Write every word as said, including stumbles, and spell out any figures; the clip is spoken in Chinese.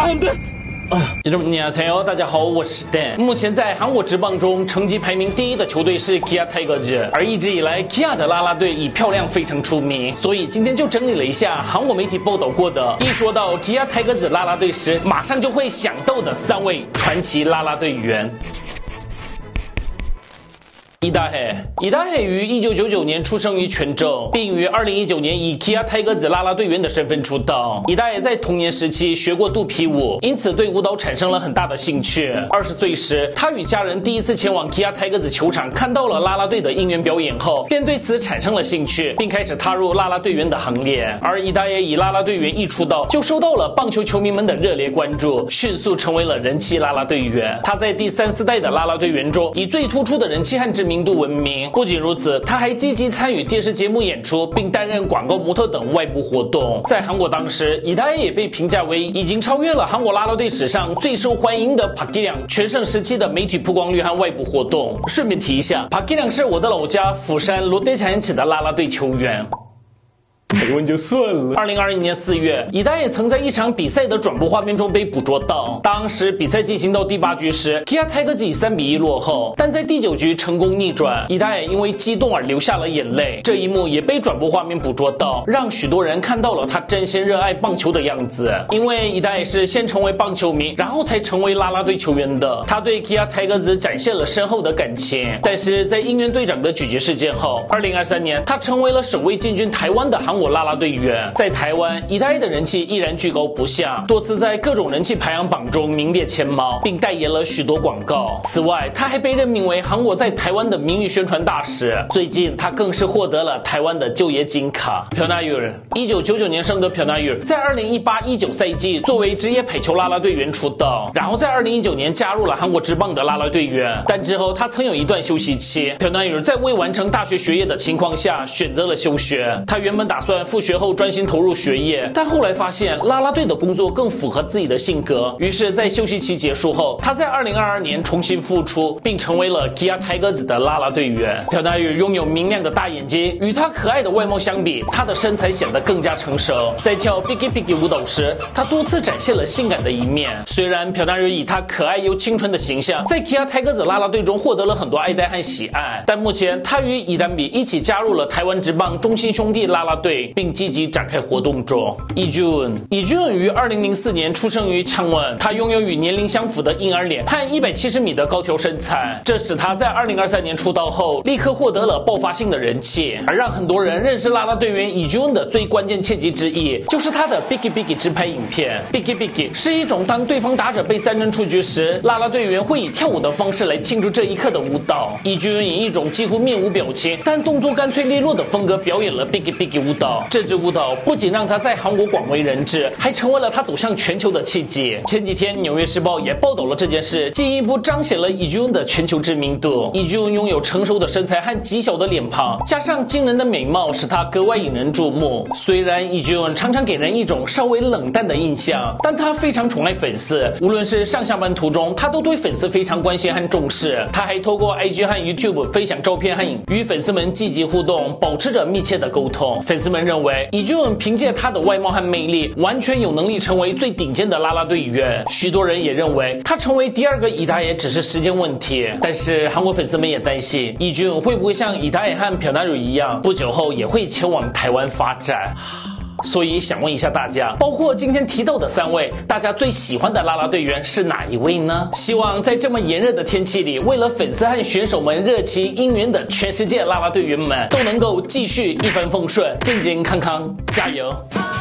안돼。 안녕하세요，大家好，我是 Dan。目前在韩国职棒中成绩排名第一的球队是 Kia Tigers， 而一直以来 Kia 的啦啦队以漂亮非常出名，所以今天就整理了一下韩国媒体报道过的，一说到 Kia Tigers 啦啦队时，马上就会想到的三位传奇啦啦队员。イダヘ，イダヘ于一九九九年出生于全州，并于二零一九年以 Kia Tigers 啦啦队员的身份出道。イダヘ在童年时期学过肚皮舞，因此对舞蹈产生了很大的兴趣。二十岁时，他与家人第一次前往 Kia Tigers 球场，看到了啦啦队的应援表演后，便对此产生了兴趣，并开始踏入啦啦队员的行列。而イダヘ以啦啦队员一出道，就受到了棒球球迷们的热烈关注，迅速成为了人气啦啦队员。他在第三四代的啦啦队员中，以最突出的人气和知名名度闻名。不仅如此，他还积极参与电视节目演出，并担任广告模特等外部活动。在韩国当时，イダヘ也被评价为已经超越了韩国啦啦队史上最受欢迎的朴基亮全盛时期的媒体曝光率和外部活动。顺便提一下，朴基亮是我的老家釜山롯데자이언츠的啦啦队球员。没问就算了。二零二一年四月，イダヘ曾在一场比赛的转播画面中被捕捉到。当时比赛进行到第八局时 ，Kia Tigers 以三比一落后，但在第九局成功逆转。イダヘ因为激动而流下了眼泪，这一幕也被转播画面捕捉到，让许多人看到了他真心热爱棒球的样子。因为イダヘ是先成为棒球迷，然后才成为啦啦队球员的，他对 Kia Tigers 展现了深厚的感情。但是在应援队长的举决事件后，二零二三年他成为了首位进军台湾的韩国啦啦队员。在台湾，イダヘ的人气依然居高不下，多次在各种人气排行榜中名列前茅，并代言了许多广告。此外，他还被任命为韩国在台湾的名誉宣传大使。最近，他更是获得了台湾的就业金卡。변화율，一九九九年生的변화율，在二零一八一九赛季作为职业排球啦啦队员出道，然后在二零一九年加入了韩国职棒的啦啦队员。但之后他曾有一段休息期。변화율在未完成大学学业的情况下选择了休学。他原本打算复学后专心投入学业，但后来发现啦啦队的工作更符合自己的性格，于是，在休息期结束后，他在二零二二年重新复出，并成为了 Kia Tigers 的啦啦队员。변화율拥有明亮的大眼睛，与他可爱的外貌相比，他的身材显得更加成熟。在跳 Biggie Biggie 舞蹈时，他多次展现了性感的一面。虽然변화율以他可爱又清纯的形象，在 Kia Tigers 啦啦队中获得了很多爱戴和喜爱，但目前他与イダンビ一起加入了台湾职棒中信兄弟啦啦队，并积极展开活动中。イジュン，イジュン于二零零四年出生于창원，他拥有与年龄相符的婴儿脸和一百七十米的高挑身材，这使他在二零二三年出道后立刻获得了爆发性的人气。而让很多人认识啦啦队员イジュン的最关键契机之一，就是他的 Biggie Biggie 直拍影片。Biggie Biggie 是一种当对方打者被三振出局时，啦啦队员会以跳舞的方式来庆祝这一刻的舞蹈。イジュン以一种几乎面无表情但动作干脆利落的风格表演了 Biggie Biggie 舞蹈。这支舞蹈不仅让他在韩国广为人知，还成为了他走向全球的契机。前几天《纽约时报》也报道了这件事，进一步彰显了イジュン的全球知名度。イジュン拥有成熟的身材和极小的脸庞，加上惊人的美貌，使他格外引人注目。虽然イジュン常常给人一种稍微冷淡的印象，但他非常宠爱粉丝，无论是上下班途中，他都对粉丝非常关心和重视。他还透过 I G 和 YouTube 分享照片和影，与粉丝们积极互动，保持着密切的沟通。粉丝们认为イジュン凭借他的外貌和魅力，完全有能力成为最顶尖的啦啦队员。许多人也认为他成为第二个イダヘ只是时间问题。但是韩国粉丝们也担心イジュン会不会像イダヘ和변화율一样，不久后也会前往台湾发展。所以想问一下大家，包括今天提到的三位，大家最喜欢的啦啦队员是哪一位呢？希望在这么炎热的天气里，为了粉丝和选手们热情应援的全世界啦啦队员们都能够继续一帆风顺，健健康康，加油！